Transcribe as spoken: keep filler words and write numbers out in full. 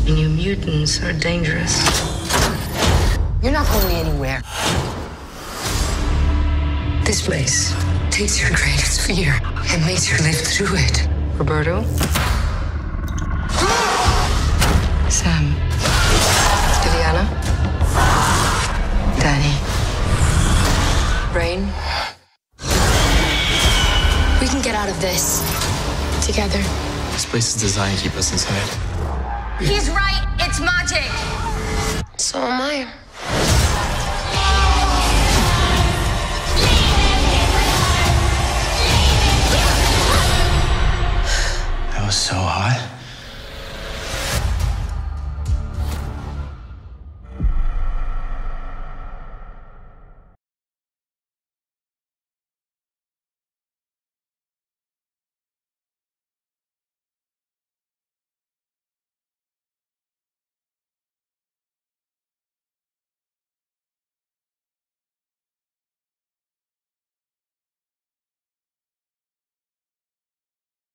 And you mutants are dangerous. You're not going anywhere. This place Takes your greatest fear and makes you live through it. Roberto. Sam. Liliana. Danny. Rain. We can get out of this together. This place is designed to keep us inside. He's right. It's magic. So am I.